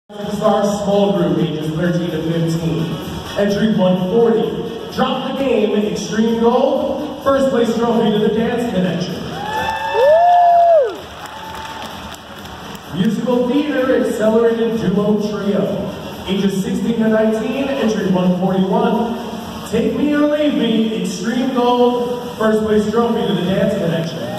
Star small group, ages 13 to 15. Entry 140. Drop the game, Extreme Gold. First place trophy to the Dance Connection. Musical Theater Accelerated Duo Trio. Ages 16 to 19, entry 141. Take Me or Leave Me, Extreme Gold. First place trophy to the Dance Connection.